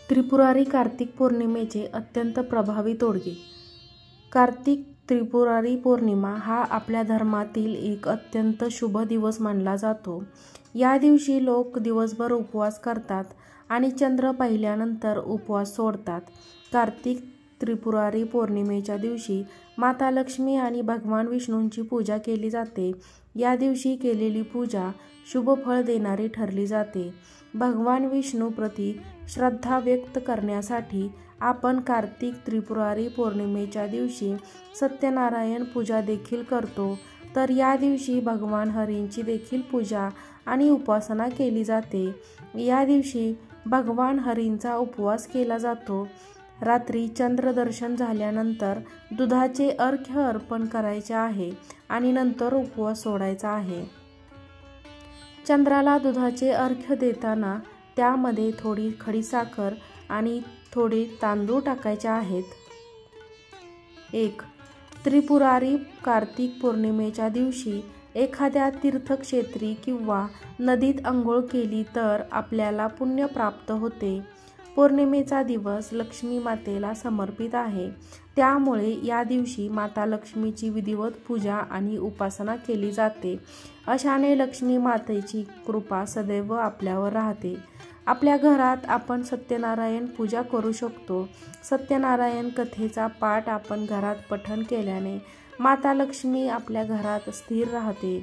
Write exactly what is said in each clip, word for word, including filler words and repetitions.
त्रिपुरारी कार्तिक पौर्णिमेचे अत्यंत प्रभावी तोडगे. कार्तिक त्रिपुरारी पौर्णिमा हा आपल्या धर्मातील एक अत्यंत शुभ दिवस मानला जातो. या दिवशी लोक दिवसभर उपवास करतात आणि चंद्र पाहिल्यानंतर उपवास सोडतात. कार्तिक त्रिपुरारी पौर्णिमेच्या दिवशी माता लक्ष्मी आणि भगवान विष्णूंची पूजा केली जाते. या दिवशी केलेली पूजा शुभ फळ देणारी ठरली जाते. भगवान विष्णूप्रती श्रद्धा व्यक्त करण्यासाठी आपण कार्तिक त्रिपुरारी पौर्णिमेच्या दिवशी सत्यनारायण पूजा देखील करतो. तर या दिवशी भगवान हरींची देखील पूजा आणि उपासना केली जाते. या दिवशी भगवान हरींचा उपवास केला जातो. रात्री चंद्रदर्शन झाल्यानंतर दुधाचे अर्घ्य अर्पण करायचे आहे आणि नंतर उपवास सोडायचा आहे. चंद्राला दुधाचे अर्घ्य देताना त्यामध्ये थोडी खडीसाखर आणि थोडे तांदूळ टाकायचे आहेत. एक. त्रिपुरारी कार्तिक पौर्णिमेच्या दिवशी एखाद्या तीर्थक्षेत्री किंवा नदीत आंघोळ केली तर आपल्याला पुण्य प्राप्त होते. पौर्णिमेचा दिवस लक्ष्मी मातेला समर्पित आहे. त्यामुळे या दिवशी माता लक्ष्मीची विधिवत पूजा आणि उपासना केली जाते. अशाने लक्ष्मी मातेची कृपा सदैव आपल्यावर राहते. आपल्या घरात आपण सत्यनारायण पूजा करू शकतो. सत्यनारायण कथेचा पाठ आपण घरात पठण केल्याने माता लक्ष्मी आपल्या घरात स्थिर राहते.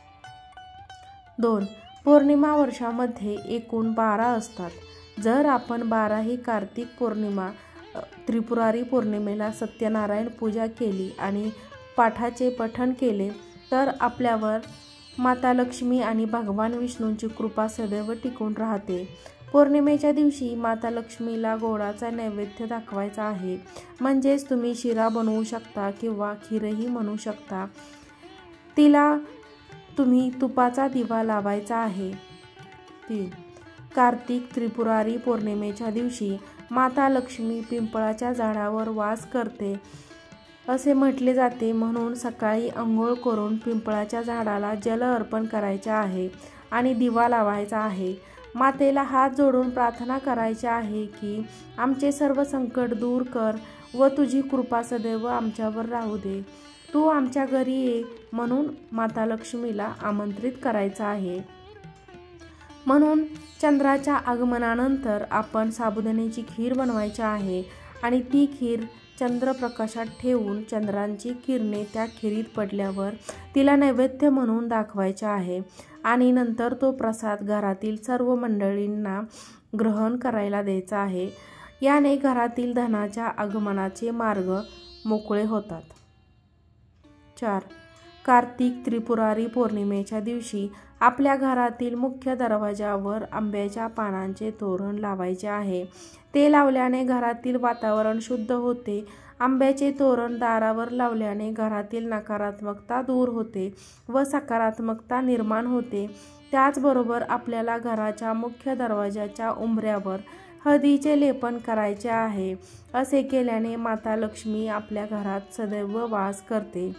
दोन. पौर्णिमा वर्षामध्ये एकूण बारा असतात. जर आपण बाराही कार्तिक पौर्णिमा त्रिपुरारी पौर्णिमेला सत्यनारायण पूजा केली आणि पाठाचे पठण केले तर आपल्यावर माता लक्ष्मी आणि भगवान विष्णूंची कृपा सदैव टिकून राहते. पौर्णिमेच्या दिवशी माता लक्ष्मीला गोडाचा नैवेद्य दाखवायचा आहे. म्हणजेच तुम्ही शिरा बनवू शकता किंवा खीरही म्हणू शकता. तिला तुम्ही तुपाचा दिवा लावायचा आहे. तीन. कार्तिक त्रिपुरारी पौर्णिमेच्या दिवशी माता लक्ष्मी पिंपळाच्या झाडावर वास करते असे म्हटले जाते. म्हणून सकाळी अंघोळ करून पिंपळाच्या झाडाला जल अर्पण करायचे आहे आणि दिवा लावायचा आहे. मातेला हात जोडून प्रार्थना करायची आहे की आमचे सर्व संकट दूर कर व तुझी कृपा सदैव आमच्यावर राहू दे. तू आमच्या घरी ये म्हणून माता लक्ष्मीला आमंत्रित करायचं आहे. म्हणून चंद्राच्या आगमनानंतर आपण साबुदाण्याची खीर बनवायची आहे आणि ती खीर चंद्रप्रकाशात ठेवून चंद्राची किरणे त्या खीरीत पडल्यावर तिला नैवेद्य म्हणून दाखवायचे आहे आणि नंतर तो प्रसाद घरातील सर्व मंडळींना ग्रहण करायला द्यायचा आहे. याने घरातील धनाच्या आगमनाचे मार्ग मोकळे होतात. चार. कार्तिक त्रिपुरारी पौर्णिमेच्या दिवशी आपल्या घरातील मुख्य दरवाजावर आंब्याच्या पानांचे तोरण लावायचे आहे. ते लावल्याने घरातील वातावरण शुद्ध होते. आंब्याचे तोरण दारावर लावल्याने घरातील नकारात्मकता दूर होते व सकारात्मकता निर्माण होते. त्याचबरोबर आपल्याला घराच्या मुख्य दरवाजाच्या उंबऱ्यावर हळदीचे लेपन करायचे आहे. असे केल्याने माता लक्ष्मी आपल्या घरात सदैव वास करते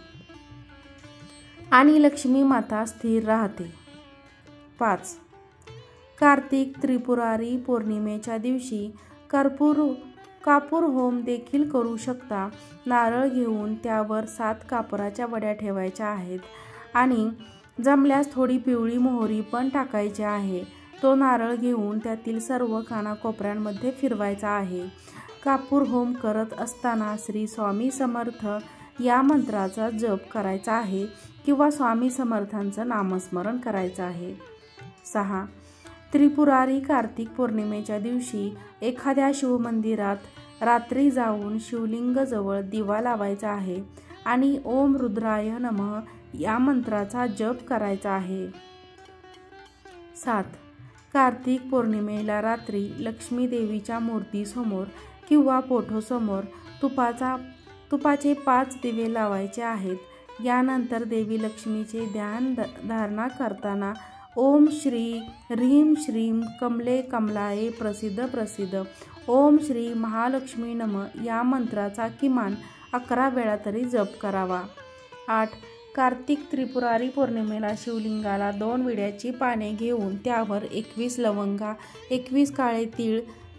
आणि लक्ष्मी माता स्थिर राहते. पाच. कार्तिक त्रिपुरारी पौर्णिमेच्या दिवशी कर्पूर कापूर होम देखील करू शकता. नारळ घेऊन त्यावर सात कापराच्या वड्या ठेवायच्या आहेत आणि जमल्यास थोडी पिवळी मोहरी पण टाकायची आहे. तो नारळ घेऊन त्यातील सर्व कानाकोपऱ्यांमध्ये फिरवायचा आहे. कापूर होम करत असताना श्री स्वामी समर्थ या मंत्राचा जप करायचा आहे किंवा स्वामी समर्थांचं नामस्मरण करायचं आहे. सहा. त्रिपुरारी कार्तिक पौर्णिमेच्या दिवशी एखाद्या शिवमंदिरात रात्री जाऊन शिवलिंगाजवळ दिवा लावायचा आहे आणि ओम रुद्राय नमः या मंत्राचा जप करायचा आहे. सात. कार्तिक पौर्णिमेला रात्री लक्ष्मी देवीच्या मूर्तीसमोर किंवा फोटोसमोर तुपाचा तुपाचे पाच दिवे लावायचे आहेत. यानंतर देवी लक्ष्मीचे ध्यान धारणा करताना ओम श्री ह्रीं श्रीं कमले कमलाये प्रसिद्ध प्रसिद्ध ओम श्री महालक्ष्मी नमः या मंत्राचा किमान अकरा वेळा तरी जप करावा. आठ. कार्तिक त्रिपुरारी पौर्णिमेला शिवलिंगाला दोन विड्याची पाने घेऊन त्यावर एकवीस लवंगा, एकवीस काळे तीळ,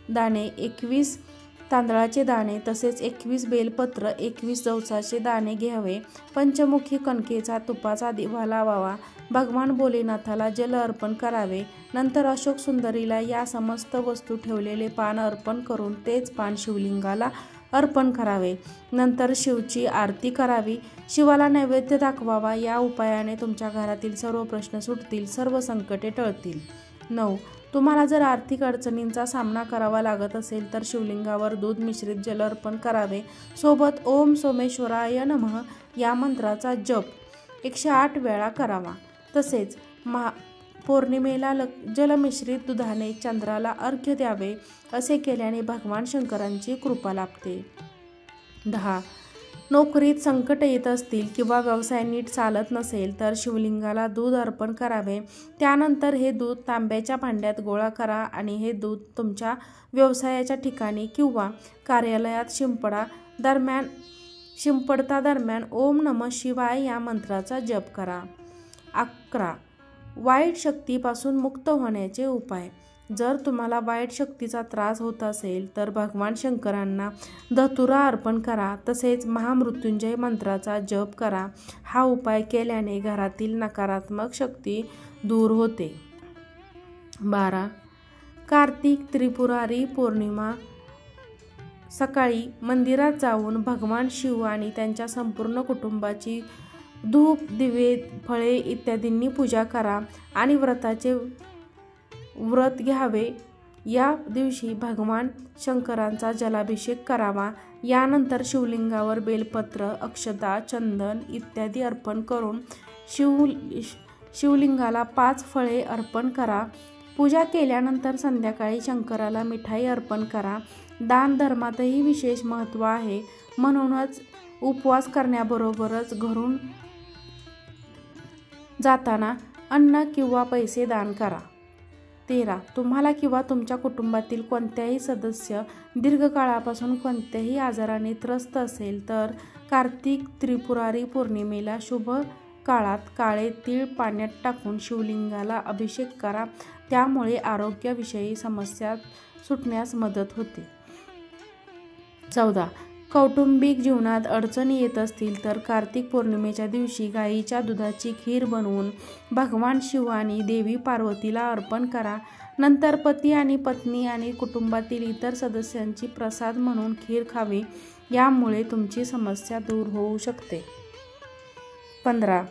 दाणे, एकवीस तांदळाचे दाणे तसेच एकवीस बेलपत्र, एकवीस जवसाचे दाणे घ्यावे. पंचमुखी कणकेचा तुपाचा दिवा लावावा. भगवान भोलेनाथाला जल अर्पण करावे. नंतर अशोक सुंदरीला या समस्त वस्तू ठेवलेले पान अर्पण करून तेच पान शिवलिंगाला अर्पण करावे. नंतर शिवची आरती करावी. शिवाला नैवेद्य दाखवावा. या उपायाने तुमच्या घरातील सर्व प्रश्न सुटतील, सर्व संकटे टळतील. नऊ. तुम्हाला जर आर्थिक अडचणींचा सामना करावा लागत असेल तर शिवलिंगावर दूध मिश्रित जल अर्पण करावे. सोबत ओम सोमेश्वराय नमः या मंत्राचा जप एकशे आठ वेळा करावा. तसेच महा पौर्णिमेला ल जलमिश्रित दुधाने चंद्राला अर्घ्य द्यावे. असे केल्याने भगवान शंकरांची कृपा लाभते. दहा. नोकरीत संकट येत असतील किंवा व्यवसाय नीट चालत नसेल तर शिवलिंगाला दूध अर्पण करावे. त्यानंतर हे दूध तांब्याच्या भांड्यात गोळा करा आणि हे दूध तुमच्या व्यवसायाच्या ठिकाणी किंवा कार्यालयात शिंपडा. दरम्यान शिंपडता दरम्यान ओम नमः शिवाय या मंत्राचा जप करा. अकरा. वाईट शक्तीपासून मुक्त होण्याचे उपाय. जर तुम्हाला वाईट शक्तीचा त्रास होत असेल तर भगवान शंकरांना धतुरा अर्पण करा. तसेच महामृत्युंजय मंत्राचा जप करा. हा उपाय केल्याने घरातील नकारात्मक शक्ती दूर होते. बारा. कार्तिक त्रिपुरारी पौर्णिमा सकाळी मंदिरात जाऊन भगवान शिव आणि त्यांच्या संपूर्ण कुटुंबाची धूप, दिवे, फळे इत्यादींनी पूजा करा आणि व्रताचे व्रत घ्यावे. या दिवशी भगवान शंकरांचा जलाभिषेक करावा. यानंतर शिवलिंगावर बेलपत्र, अक्षता, चंदन इत्यादी अर्पण करून शिव शिवलिंगाला पाच फळे अर्पण करा. पूजा केल्यानंतर संध्याकाळी शंकराला मिठाई अर्पण करा. दान धर्मातही विशेष महत्त्व आहे. म्हणूनच उपवास करण्याबरोबरच घरून जाताना अन्न किंवा पैसे दान करा. तेरा. तुम्हाला किंवा तुमच्या कुटुंबातील कोणत्याही सदस्य दीर्घकाळापासून कोणत्याही आजाराने त्रस्त असेल तर कार्तिक त्रिपुरारी पौर्णिमेला शुभ काळात काळे तीळ पाण्यात टाकून शिवलिंगाला अभिषेक करा. त्यामुळे आरोग्याविषयी समस्या सुटण्यास मदत होते. चौदा. कौटुंबिक जीवनात अडचणी येत असतील तर कार्तिक पौर्णिमेच्या दिवशी गाईच्या दुधाची खीर बनवून भगवान शिव आणि देवी पार्वतीला अर्पण करा. नंतर पती आणि पत्नी आणि कुटुंबातील इतर सदस्यांची प्रसाद म्हणून खीर खावी. यामुळे तुमची समस्या दूर होऊ शकते. पंधरा.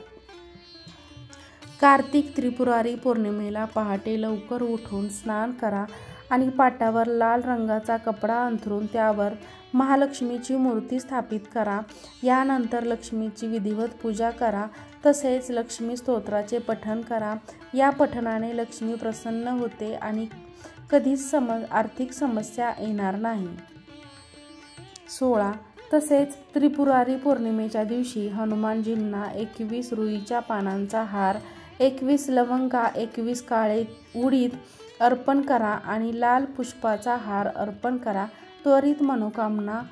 कार्तिक त्रिपुरारी पौर्णिमेला पहाटे लवकर उठून स्नान करा आणि पाटावर लाल रंगाचा कपडा अंथरून त्यावर महालक्ष्मीची मूर्ती स्थापित करा. यानंतर लक्ष्मीची विधिवत पूजा करा. तसेच लक्ष्मी स्तोत्राचे पठण करा. या पठणाने लक्ष्मी प्रसन्न होते आणि कधीच सम आर्थिक समस्या येणार नाही. सोळा. तसेच त्रिपुरारी पौर्णिमेच्या दिवशी हनुमानजींना एकवीस रुईच्या पानांचा हार, एकवीस लवंगा, एकवीस काळे उडीद अर्पण करा आणि लाल पुष्पाचा हार अर्पण करा. त्वरित मनोकामना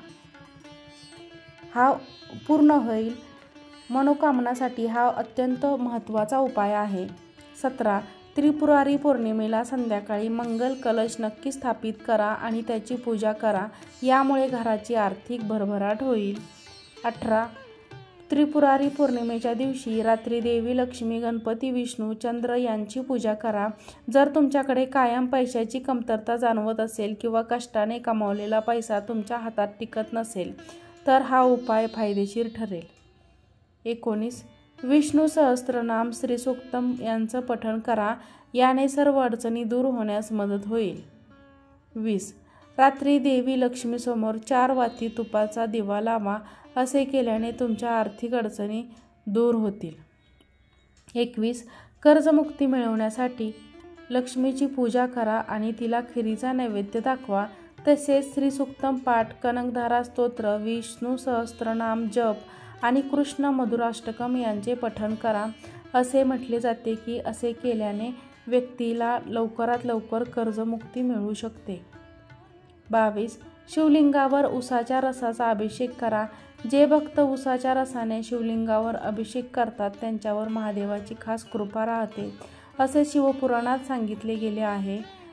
हा पूर्ण होईल. मनोकामनासाठी हा अत्यंत महत्त्वाचा उपाय आहे. सतरा. त्रिपुरारी पौर्णिमेला संध्याकाळी मंगल कलश नक्की स्थापित करा आणि त्याची पूजा करा. यामुळे घराची आर्थिक भरभराट होईल. अठरा. त्रिपुरारी पौर्णिमेच्या दिवशी रात्री देवी लक्ष्मी, गणपती, विष्णू, चंद्र यांची पूजा करा. जर तुमच्याकडे कायम पैशाची कमतरता जाणवत असेल किंवा कष्टाने कमावलेला पैसा तुमच्या हातात टिकत नसेल तर हा उपाय फायदेशीर ठरेल. एकोणीस. विष्णू सहस्त्रनाम, श्रीसूक्तम यांचं पठण करा. याने सर्व अडचणी दूर होण्यास मदत होईल. वीस. रात्री देवी लक्ष्मीसमोर चार वाती तुपाचा दिवा लावा. असे केल्याने तुमच्या आर्थिक अडचणी दूर होतील. एकवीस. कर्जमुक्ती मिळवण्यासाठी लक्ष्मीची पूजा करा आणि तिला खिरीचा नैवेद्य दाखवा. तसेच श्रीसूक्तम पाठ, कनकधारा स्तोत्र, विष्णू सहस्त्रनाम जप आणि कृष्ण मधुराष्टकम यांचे पठण करा. असे म्हटले जाते की असे केल्याने व्यक्तीला लवकरात लवकर कर्जमुक्ती मिळू शकते. बावीस. शिवलिंगावर उसाच्या रसाचा अभिषेक करा. जे भक्त उसाच्या रसाने शिवलिंगावर अभिषेक करतात त्यांच्यावर महादेवाची खास कृपा राहते असे शिवपुराणात सांगितले गेले आहे.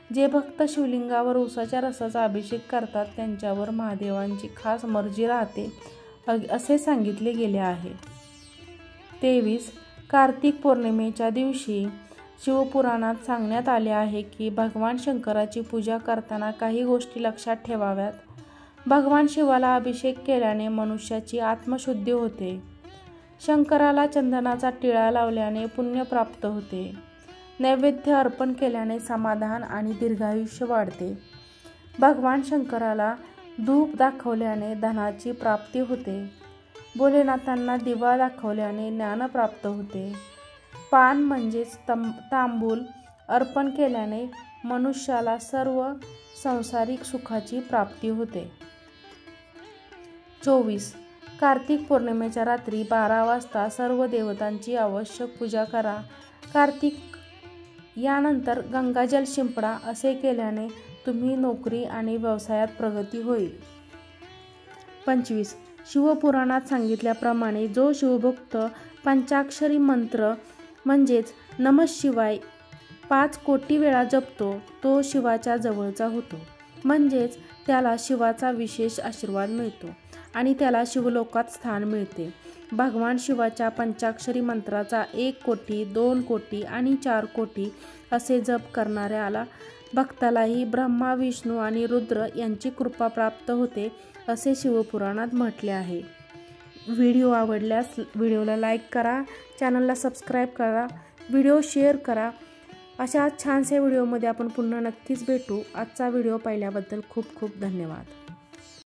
जे भक्त शिवलिंगावर उसाच्या रसाचा अभिषेक करतात त्यांच्यावर महादेवांची खास मर्जी राहते असे सांगितले गेले आहे. तेवीस. कार्तिक पौर्णिमेच्या दिवशी शिवपुराणात सांगण्यात आले आहे की भगवान शंकराची पूजा करताना काही गोष्टी लक्षात ठेवाव्यात. भगवान शिवाला अभिषेक केल्याने मनुष्याची आत्मशुद्धी होते. शंकराला चंदनाचा टिळा लावल्याने पुण्य प्राप्त होते. नैवेद्य अर्पण केल्याने समाधान आणि दीर्घायुष्य वाढते. भगवान शंकराला धूप दाखवल्याने धनाची प्राप्ती होते. भोलेनाथांना दिवा दाखवल्याने ज्ञान प्राप्त होते. पान म्हणजेच तांबूल अर्पण केल्याने मनुष्याला सर्व सांसारिक सुखाची प्राप्ती होते. चोवीस. कार्तिक पौर्णिमेच्या रात्री बारा वाजता सर्व देवतांची आवश्यक पूजा करा. कार्तिक यानंतर गंगाजल शिंपडा. असे केल्याने तुम्ही नोकरी आणि व्यवसायात प्रगती होईल. पंचवीस. शिवपुराणात सांगितल्याप्रमाणे जो शिवभक्त पंचाक्षरी मंत्र म्हणजेच नमः शिवाय पाच कोटी वेळा जपतो तो शिवाच्या जवळचा होतो. म्हणजेच त्याला शिवाचा विशेष आशीर्वाद मिळतो आणि त्याला शिवलोकात स्थान मिळते. भगवान शिवाच्या पंचाक्षरी मंत्राचा एक कोटी, दोन कोटी आणि चार कोटी असे जप करणाऱ्याला भक्तालाही ब्रह्मा, विष्णू आणि रुद्र यांची कृपा प्राप्त होते असे शिवपुराणात म्हटले आहे. व्हिडिओ आवडल्यास व्हिडिओला लाईक करा, चॅनलला सबस्क्राईब करा, व्हिडिओ शेअर करा. अशा छानशा व्हिडिओमध्ये आपण पुन्हा नक्कीच भेटू. आजचा व्हिडिओ पाहिल्याबद्दल खूप खूप धन्यवाद.